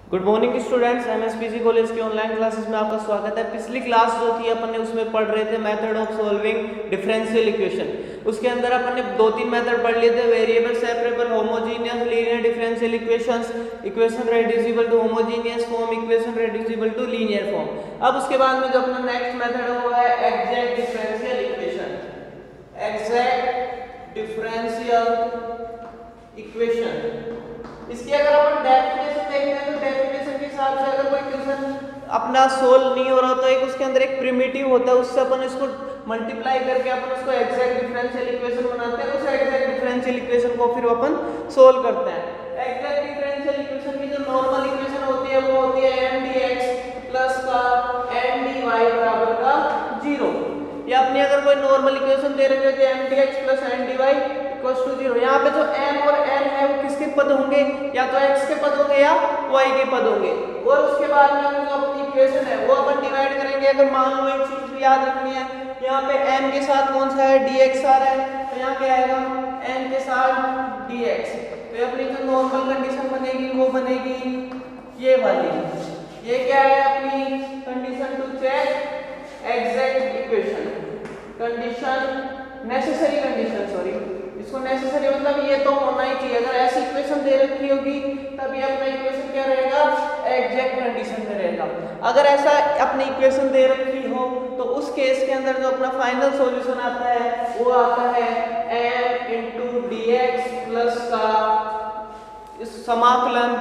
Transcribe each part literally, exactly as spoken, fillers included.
Good morning students, MSPC college की online classes में आपका स्वागत है। पिछली क्लास जो थी अपन ने उसमें पढ़ रहे थे method of solving differential equation. उसके अंदर अपन ने दो तीन मेथड पढ़ लिए थे, variable separable, homogeneous linear differential equations, equation reducible to homogeneous form, equation reducible to linear form. अब उसके बाद में जो अपना नेक्स्ट मेथड है वो है exact differential equation. Exact differential equation, इसकी अगर अपन डेफिनेशन देखते हैं तो डेफिनेशन के हिसाब से अगर कोई क्वेश्चन अपना सोल्व नहीं हो रहा तो एक उसके अंदर एक प्रिमिटिव होता है, उससे अपन इसको मल्टीप्लाई करके अपन उसको एग्जैक्ट डिफरेंशियल इक्वेशन बनाते हैं। उस एग्जैक्ट डिफरेंशियल इक्वेशन को फिर अपन सोल्व करते हैं। एग्जैक्ट डिफरेंशियल इक्वेशन की जो नॉर्मल इक्वेशन होती है वो होती है एम डी एक्स प्लस का एन डी वाई बराबर का जीरो। या अपनी अगर कोई नॉर्मल इक्वेशन दे रखी है M D X plus N D Y equals to zero. यहाँ पे जो m और n है वो किसके पद होंगे, या तो x के पद होंगे या y के पद होंगे। और उसके बाद में जो अपनी इक्वेशन है वो अपन डिवाइड करेंगे। अगर मान लो एक चीज भी याद रखनी है, यहाँ पे m के साथ कौन सा है, dx आ रहा है, तो यहाँ क्या आएगा n के साथ dx। तो अपनी जो नॉर्मल कंडीशन बनेगी वो बनेगी ये वाली। ये क्या है अपनी condition to check exact equation, condition necessary condition, sorry इसको नेसेसरी मतलब ये तो होना ही चाहिए। अगर ऐसी इक्वेशन दे रखी होगी तभी अपना इक्वेशन क्या रहेगा, एग्जैक्ट कंडीशन में रहेगा। अगर ऐसा अपनी इक्वेशन दे रखी हो तो उस केस के अंदर जो अपना फाइनल सॉल्यूशन आता है वो आता है m into D X plus का इस समाकलन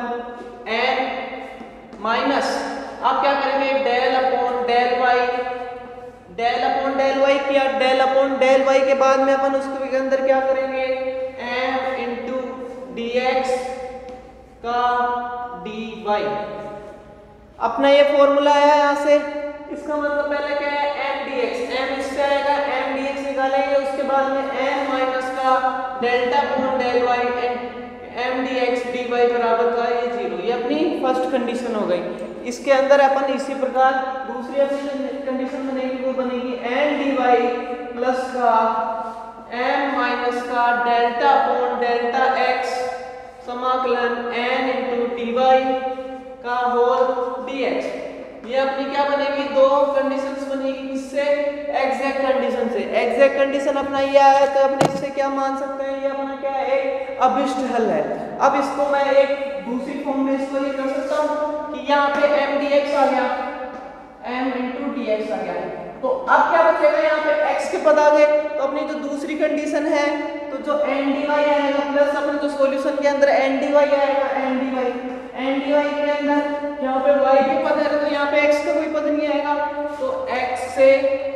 n माइनस आप क्या करेंगे del upon del Y, del upon del Y किया, डेल अपॉन डेल वाई के बाद में अपन उसके अंदर क्या करेंगे m इंटू डी एक्स का डी वाई। अपना ये फॉर्मूला है यहाँ से, इसका मतलब पहले क्या है m dx, m इससे आएगा m dx निकालेंगे, उसके बाद में m माइनस का delta upon del Y m dx dy बराबर का ये जीरो। ये अपनी फर्स्ट कंडीशन हो गई। इसके अंदर अपन इसी प्रकार दूसरी अपनी कंडीशन बनेगी वो बनेगी n dy प्लस का m माइनस का डेल्टा अपॉन डेल्टा x समाकलन n इंटू डी का होल dx। ये अपनी क्या बनेगी, दो कंडीशंस बनेगी, किससे, एग्जैक्ट कंडीशन से। एग्जैक्ट कंडीशन अपना ये आया तो अपने इससे क्या मान सकते हैं, ये अपना क्या है, एक अभिष्ट हल है। अब इसको मैं एक दूसरी फॉर्म में इसको ये कर सकता हूँ कि यहाँ पे m dx आ गया, m इंटू डी एक्स आ गया। तो अब क्या बचेगा, यहाँ पे x के पद आ गए तो अपनी जो दूसरी कंडीशन है तो जो n dy आएगा प्लस अपने जो सॉल्यूशन के अंदर n dy आएगा, n dy n dy के अंदर यहाँ पे y के पद है तो यहाँ पे x का कोई पद नहीं आएगा। तो x से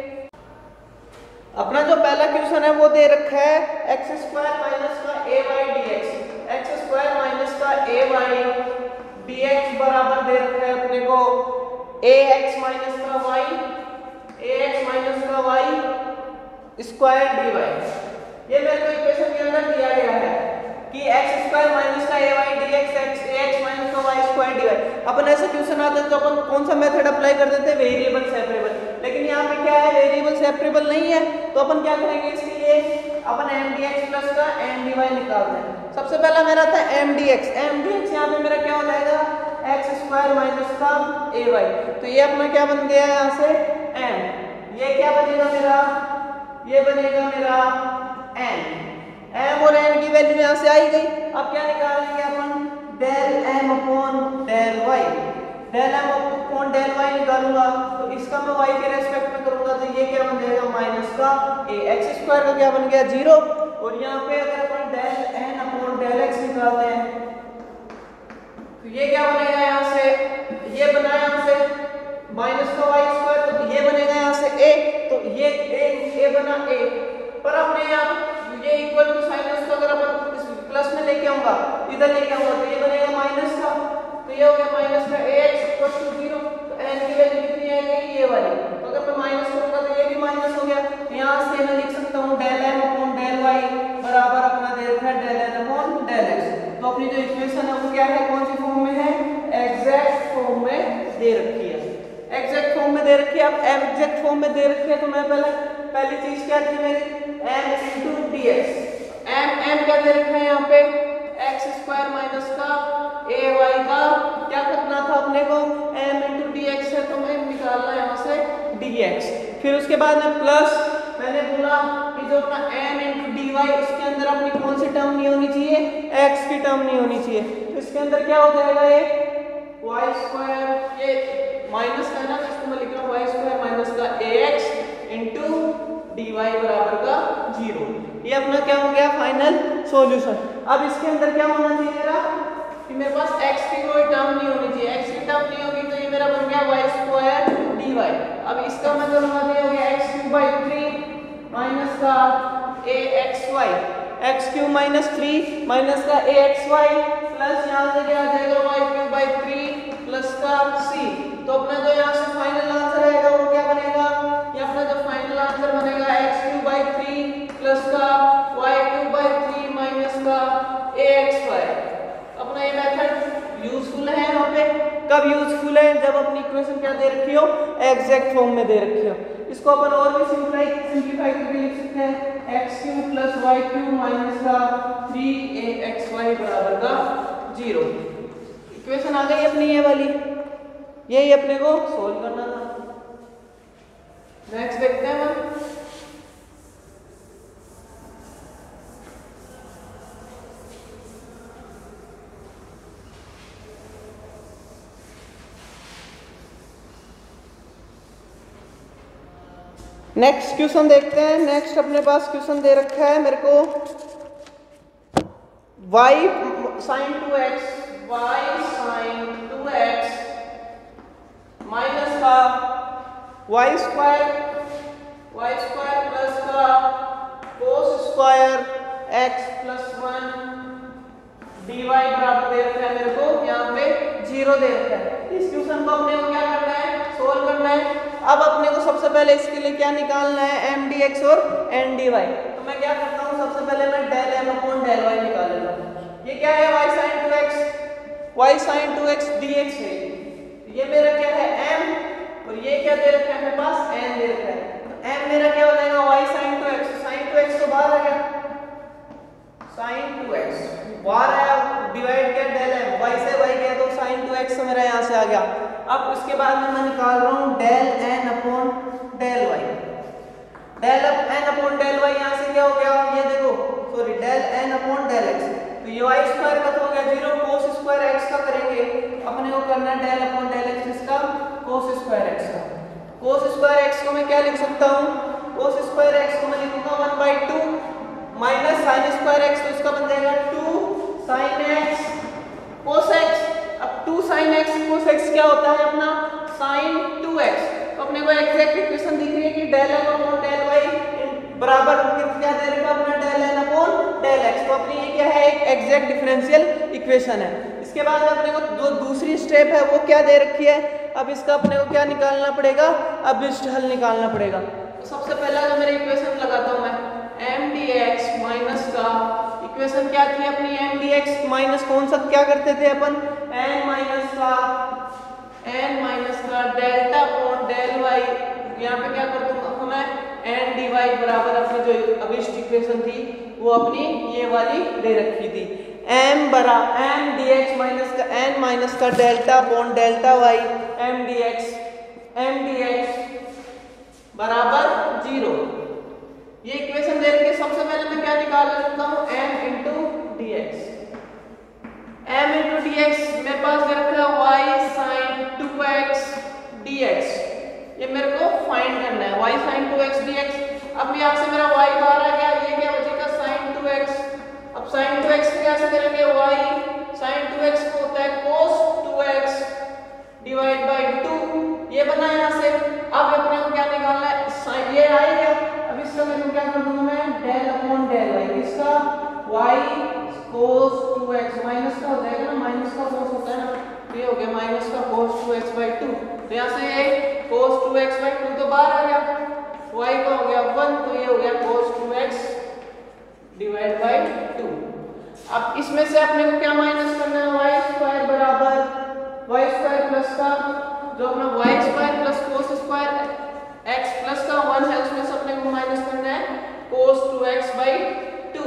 अपना जो पहला क्वेश्चन है वो दे रखा है एक्स स्क्वायर माइनस का A Y D X, X square minus का ए वाई डी एक्स बराबर दे रखा है अपने को ए एक्स माइनस का वाई, ए एक्स माइनस का वाई स्क्वायर डी वाई। ये मेरे को इक्वेशन के अंदर दिया गया है कि एक्स स्क्वायर माइनस का A Y D X X A X minus का वाई स्क्वायर डी वाई। अपन ऐसा क्वेश्चन आता है तो अपन कौन सा मेथड अप्लाई कर देते हैं, वेरिएबल सेपरेबल। लेकिन यहाँ पे क्या है, वेरिएबल सेपरेबल नहीं है तो अपन क्या करेंगे, इसके लिए अपन एम डी एक्स प्लस का एम डी वाई निकालते हैं। सबसे पहला मेरा था M D X, M D X यहाँ पे मेरा क्या हो जाएगा, एक्स स्क्वायर माइनस का ए वाई। तो ये अपना क्या बन गया यहाँ से m, ये क्या बनेगा मेरा, ये बनेगा मेरा n, m और n की वैल्यू यहाँ से आई गई। अब क्या निकालेंगे अपन, del m upon del y, del m upon del y निकालूंगा तो इसका मैं y के रेस्पेक्ट में करूंगा तो ये क्या बन जाएगा माइनस का a, एक्स स्क्वायर का क्या बन गया जीरो। और यहाँ पे अगर अपन del n upon del x निकालते हैं तो ये क्या बनेगा, यहाँ से ये बना यहाँ से माइनस का वाई स्क्वायर, तो ये बनेगा यहाँ से a, तो ये a, a बना a। पर अपने यहाँ ये इक्वल टू साइन है, उसको अगर अपन इस प्लस में लेके आऊंगा इधर लेके आऊंगा तो ये बनेगा माइनस का, तो ये हो गया माइनस का ax इक्वल टू जीरो। तो n की वैल्यू कितनी आएगी, ये वाली। तो अगर मैं माइनस करूंगा तो ये भी माइनस हो गया। तो यहाँ से मैं लिख सकता हूँ del m upon del y बराबर अपना दे रखा है del n upon del x। तो अपनी जो इक्वेशन है वो क्या है, कौन सी फॉर्म में है, एग्जैक्ट फॉर्म में दे रखी है। एग्जैक्ट फॉर्म में दे रखी है। अब एग्जैक्ट फॉर्म में दे रखी है तो मैं पहले पहली चीज क्या थी मेरी, m into D X. m m क्या दे रखा है यहाँ पे, एक्स स्क्वायर माइनस का ए वाई का क्या करना था, अपने को m इंटू डी एक्स है, तो मैं निकालना है यहाँ से dx। फिर उसके बाद में प्लस मैंने बोला कि जो अपना m इंटू डी वाई, उसके अंदर अपनी कौन सी टर्म नहीं होनी चाहिए, x की टर्म नहीं होनी चाहिए। तो इसके अंदर क्या हो जाएगा, ये वाई स्क्वायर, ये माइनस का है ना, इसको मैं लिख रहा हूँ वाई स्क्वायर माइनस का A X into D Y बराबर का जीरो। ये अपना क्या हो गया फाइनल सॉल्यूशन। अब इसके अंदर क्या होना चाहिए मेरा, कि मेरे पास x की कोई टर्म नहीं होनी चाहिए, x की टर्म नहीं होगी तो ये मेरा बन गया वाई स्क्वायर डी वाई। अब इसका मैं करूँगा तो ये हो गया X cube by three minus का A X Y, X cube minus three minus का ए एक्स वाई प्लस यहाँ से क्या आ जाएगा Y cube by three plus का सी। तो अपना जो यहाँ से फाइनल आंसर आएगा वो क्या बनेगा, ये अपना जो फाइनल आंसर बनेगा X cube by three plus का Y cube by three minus का ए एक्स वाई। अपना ये मेथड यूजफुल है यहाँ पे। कब यूजफुल है, जब अपनी इक्वेशन क्या दे रखी हो, एग्जैक्ट फॉर्म में दे रखी हो। इसको अपन और भी सिंप्लाई सिंप्लीफाई करके लिख सकते हैं X cube plus Y cube minus का थ्री ए एक्स वाई बराबर का जीरो। इक्वेशन आ गई अपनी ये वाली, यही अपने को सोल्व करना था। नेक्स्ट देखते हैं हम। नेक्स्ट क्वेश्चन देखते हैं। नेक्स्ट अपने पास क्वेश्चन दे रखा है मेरे को y sine two X, y sine two X minus का y square, y square plus का cos square x plus one D Y बराबर दे रखा है मेरे को, यहाँ पे जीरो दे रखा है। इस क्वेश्चन को अपने को क्या करना है, सोल्व करना है। अब अपने को सबसे पहले इसके लिए क्या निकालना है, एम डी एक्स और एन डी वाई। तो मैं क्या करता हूँ, सबसे पहले मैं del M upon del Y निकाल लेता हूँ। ये क्या है, Y sine two X, Y sine two X D X है। ये मेरा क्या है m, और ये क्या दे रखा है मेरे पास n दे रखा है। तो m मेरा क्या हो जाएगा Y sine two X, sine two X तो बाहर आ गया, साइन टू एक्स बाहर आया, डिवाइड किया डेल एम, वाई से वाई गया तो साइन टू एक्स मेरा यहाँ से आ गया। अब उसके बाद में मैं निकाल रहा हूँ del N upon del Y, del N upon del Y यहाँ से क्या हो गया, ये देखो sorry del N upon del X. तो ये वाई स्क्वायर का तो हो गया जीरो, कोस स्क्वायर एक्स का करेंगे, अपने को करना है डेल अपॉन डेल एक्स, इसका कोस स्क्वायर एक्स का। कोस स्क्वायर एक्स को मैं क्या लिख सकता हूँ, कोस स्क्वायर एक्स को मैं लिखूंगा one by two minus sine square X, तो इसका बन जाएगा two sine X cos X. अब two sine X cos X क्या होता है अपना साइन टू एक्स। तो अपने को एग्जैक्ट इक्वेशन दिख रही है कि del N upon del Y बराबर क्या दे रखा अपना del N upon del X. तो अपनी ये क्या है, एक एग्जैक्ट डिफरेंशियल इक्वेशन है। इसके बाद अपने को जो दूसरी स्टेप है वो क्या दे रखी है, अब इसका अपने को क्या निकालना पड़ेगा, अभिष्ट हल निकालना पड़ेगा। तो सबसे पहला जो मेरी इक्वेशन लगाता हूँ मैं एम डी एक्स माइनस का, इक्वेशन क्या थी अपनी एम डी एक्स माइनस कौन सा क्या करते थे अपन, एन माइनस का एन माइनस का डेल्टा अपॉन डेल वाई। यहाँ पे क्या कर दूंगा मैं एन डी वाई बराबर अपनी जो अभिष्ट इक्वेशन थी वो अपनी ये वाली दे रखी थी, एम बरा एम डी एक्स माइनस का एन माइनस का delta upon delta Y M D X M D X बराबर जीरो। ये इक्वेशन दे रखी है। सबसे पहले मैं क्या निकाल सकता हूँ, m into D X, m into D X मेरे पास दे रखा है y sine two X D X. ये मेरे को फाइंड करना है y sine two X D X. अब यहाँ से मेरा y बाहर आ गया, ये क्या बचेगा साइन टू एक्स। अब साइन टू एक्स को कैसे करेंगे, y साइन टू एक्स को होता है cos two x divide by two, ये बना यहाँ से। अब अपने को क्या निकालना है, साइन ये आएगा। अब इसका मैं क्या कर दूंगा मैं डेल अपॉन डेल वाई, इसका y cos two X minus का हो जाएगा ना, माइनस का cos होता है ना, तो ये हो गया माइनस का cos two x by two. तो यहाँ से ये cos two x by two तो बाहर आ गया, y का हो गया वन, तो ये हो गया cos two x divide by two. अब इसमें से अपने को क्या माइनस करना है, y स्क्वायर बराबर y स्क्वायर प्लस का जो अपना y square plus cos square x plus का वन है, उसमें से अपने को माइनस करना है cos two x by two.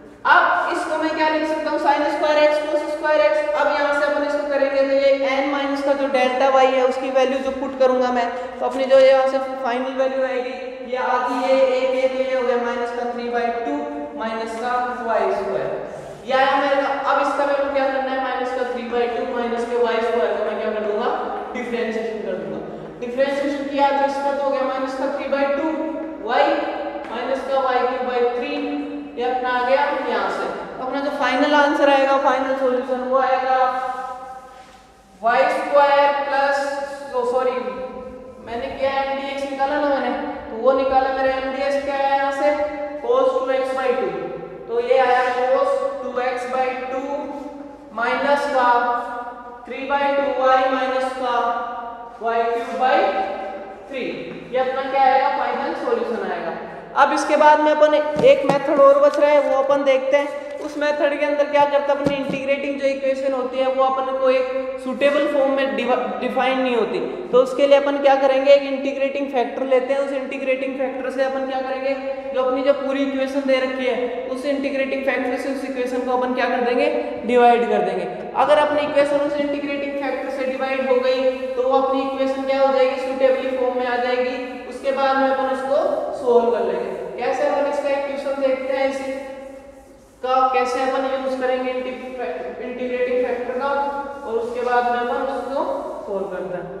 अब इसको मैं क्या लिख सकता हूँ, sin square x cos square x। अब यहाँ से अपन इसको करेंगे तो ये n माइनस जो डेल्टा वाई है उसकी वैल्यू जो पुट करूंगा मैं, तो अपनी जो यहाँ से फाइनल वैल्यू आएगी ये आधी है एक ये तो ये हो गया माइनस का थ्री बाई टू माइनस का वाई स्क्वायर, ये आया मेरे का। अब इसका मेरे को क्या करना है, माइनस का थ्री बाई टू माइनस के वाई स्क्वायर को मैं क्या कर दूंगा, डिफरेंशिएशन कर दूंगा। डिफरेंशिएशन किया तो इसका तो हो गया माइनस का three by two y minus का वाई क्यूब बाई थ्री, ये अपना आ गया यहाँ से। अपना जो फाइनल आंसर आएगा, फाइनल सॉल्यूशन वो आएगा वाई स्क्वायर प्लस सॉरी मैंने क्या है एमडीएक्स निकाला ना मैंने, तो वो निकाला मेरा एमडीएक्स क्या आया यहाँ से cos two x by two, तो ये आया cos two x by two minus का three by two y minus का वाई क्यूब बाई थ्री, ये अपना क्या आएगा फाइनल सॉल्यूशन आएगा। अब इसके बाद में अपन एक मेथड और बच रहा है वो अपन देखते हैं। उस मेथड के अंदर क्या करता है, अपनी इंटीग्रेटिंग जो इक्वेशन होती है वो अपन को एक सुटेबल फॉर्म में डिफाइन नहीं होती, तो उसके लिए अपन क्या करेंगे, एक इंटीग्रेटिंग फैक्टर लेते हैं। उस इंटीग्रेटिंग फैक्टर से अपन क्या करेंगे, जो अपनी जो पूरी इक्वेशन दे रखी है उस इंटीग्रेटिंग फैक्टर से उस इक्वेशन को अपन क्या कर देंगे, डिवाइड कर देंगे। अगर अपनी इक्वेशन उस इंटीग्रेटिंग फैक्टर से डिवाइड हो गई तो वो अपनी इक्वेशन क्या हो जाएगी, सुटेबली फॉर्म में आ जाएगी। उसके बाद में अपन उसको सोल्व कर लेंगे। कैसे अपन इसका इक्वेशन देखते हैं, इसी का कैसे अपन यूज करेंगे इंटीग्रेटिंग फैक्टर का, और उसके बाद में अपन उसको सोल्व करते हैं।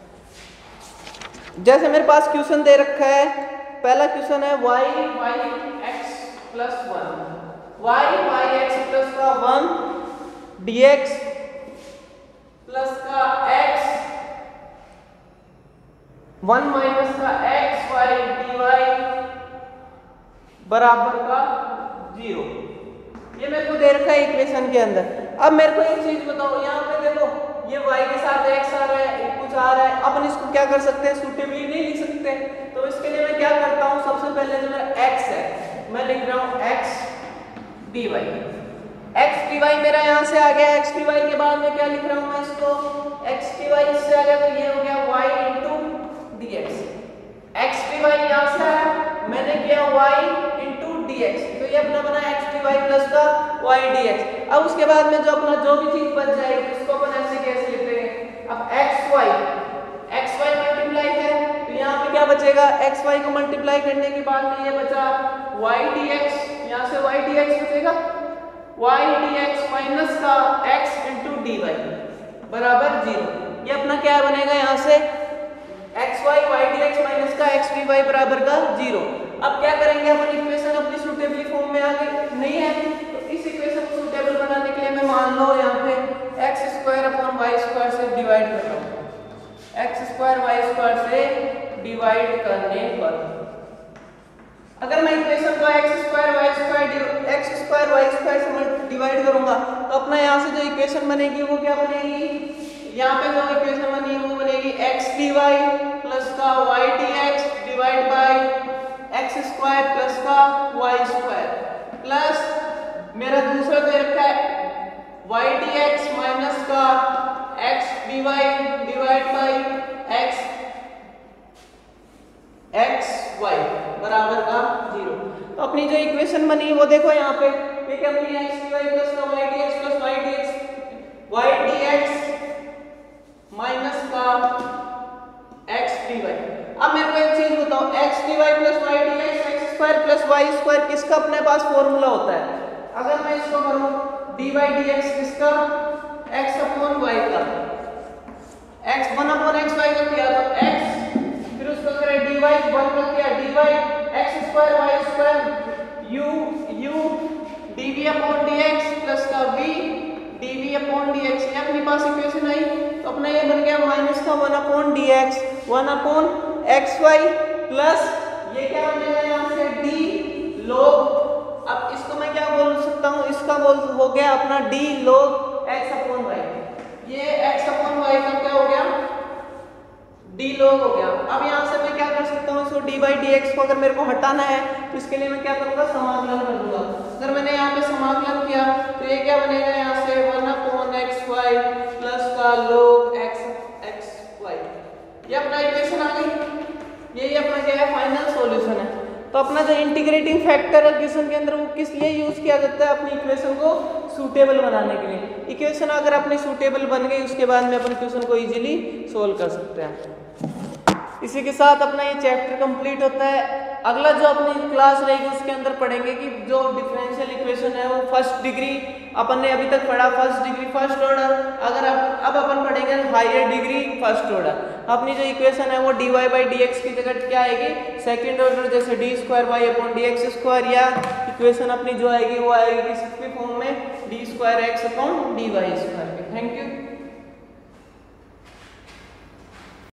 जैसे मेरे पास क्वेश्चन दे रखा है, पहला क्वेश्चन है y y x plus one, y y x plus का वन dx प्लस का x वन माइनस का x y dy बराबर का जीरो, ये मेरे को दे रखा है इक्वेशन के अंदर। अब मेरे को एक चीज बताओ, यहाँ पे देखो ये y के साथ x आ रहा है, कुछ आ रहा है, अपन इसको क्या कर सकते हैं, सुटेबली नहीं लिख सकते। तो इसके लिए मैं क्या करता हूँ, सबसे पहले जो मेरा x है मैं लिख रहा हूँ x dy, x dy मेरा यहाँ से आ गया। x dy के बाद में क्या लिख रहा हूँ मैं इसको, x dy इससे आ गया तो ये हो गया y into dx। x dy यहाँ से आया, मैंने किया y इंटू dx, तो ये अपना बना x dy प्लस का y dx। अब उसके बाद में जो अपना जो भी चीज बच जाएगी उसको अपन ऐसे कैसे लिख देंगे, अब xy xy मल्टीप्लाई है तो यहाँ पे क्या बचेगा, xy को मल्टीप्लाई करने के बाद में ये बचा y dx, यहाँ से y dx बचेगा y dx माइनस का x इंटू dy बराबर जीरो। ये अपना क्या बनेगा, यहाँ से xy y dx माइनस का x dy बराबर का जीरो। अब क्या करेंगे, अपन इक्वेशन अपनी सुटेबली फॉर्म में आ गई नहीं है, तो इस इक्वेशन को सुटेबल बनाने के लिए मैं मान लो यहाँ पे x square upon y square से डिवाइड कर रहा हूँ। एक्स स्क्वायर वाई स्क्वायर से डिवाइड करने पर अगर मैं इक्वेशन को x square y square x square y square से डिवाइड करूंगा तो अपना यहाँ से जो इक्वेशन बनेगी वो क्या बनेगी, यहाँ पे जो इक्वेशन बनी है वो बनेगी x dy प्लस का y dx divide by x square plus का वाई स्क्वायर प्लस मेरा दूसरा दे रखा है y dx माइनस का x dy divide by x x y बराबर का जीरो। तो अपनी जो इक्वेशन बनी वो देखो यहाँ पे, ये क्या बनी है, x dy प्लस का y dx plus y dx y dx minus का x dy। अब मेरे को एक चीज बताओ, x dy plus y dx x square plus y square किसका अपने पास फॉर्मूला होता है। अगर मैं इसको करूं dy dx किसका, x अपॉन y का, x one upon x y का किया तो x, फिर उसको करें dy वन का किया dy x स्क्वायर y स्क्वायर u u dv upon dx plus का v dv अपॉन dx, ये अपने पास इक्वेशन आई। तो अपना ये बन गया माइनस का one upon dx one upon xy plus ये क्या बनेगा यहाँ से d log, अब इसको मैं क्या बोल सकता हूँ, इसका बोल हो गया अपना d log x upon y, ये x अपॉन y का क्या हो गया d log हो गया। अब यहाँ से मैं क्या कर सकता हूँ, इसको d by dx को अगर मेरे को हटाना है तो इसके लिए मैं क्या करूँगा, समाकलन कर दूंगा। अगर मैंने यहाँ पे समाकलन किया तो ये क्या बनेगा, यहाँ से one upon x y plus का log x x y, ये अपना इक्वेशन आ गई। यही अपना क्या है, फाइनल सॉल्यूशन है। तो तो अपना जो इंटीग्रेटिंग फैक्टर है इक्वेशन के अंदर वो किस लिए यूज किया जाता है, अपनी इक्वेशन को सूटेबल बनाने के लिए। इक्वेशन अगर अपनी सूटेबल बन गई उसके बाद में अपन इक्वेशन को इजीली सोल्व कर सकते हैं। इसी के साथ अपना ये चैप्टर कंप्लीट होता है। अगला जो अपनी क्लास रहेगी उसके अंदर पढ़ेंगे कि जो डिफरेंशियल इक्वेशन है वो फर्स्ट डिग्री अपन ने अभी तक पढ़ा, फर्स्ट डिग्री फर्स्ट ऑर्डर। अगर अब अब अपन पढ़ेंगे हायर डिग्री फर्स्ट ऑर्डर। अपनी जो इक्वेशन है वो d y by d x की जगह क्या आएगी, सेकंड ऑर्डर, जैसे d square y upon d x square, या इक्वेशन अपनी जो आएगी वो आएगी किसके फॉर्म में, d square x upon d y square. Thank you.